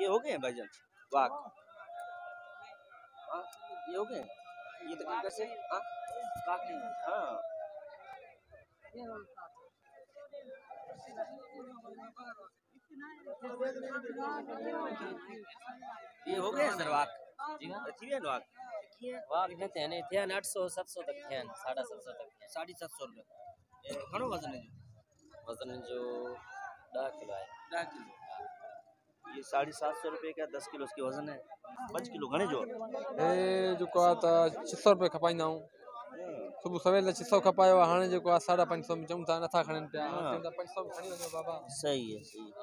ये हो गए हैं भाईजान वाक? हाँ ये हो गए, ये तो कैसे? हाँ वाक नहीं, हाँ ये हो गए सर वाक? जी हाँ अच्छी है वाक। वाक ने थे 800 700 तक थे, 750 तक थे। 750 रुपये घणो वजन है वजन जो 10 किलो है। 10 किलो ये 750 रुपये का 10 किलो उसके वजन है। 5 किलो घणे जो जो को आता 600 रुपये खपाइंदा हूं सुबह सवेल 600 खपायो हाने जो को 550 में चऊं था नथा खणन पिया 500 में खणी वञो बाबा। सही है सही।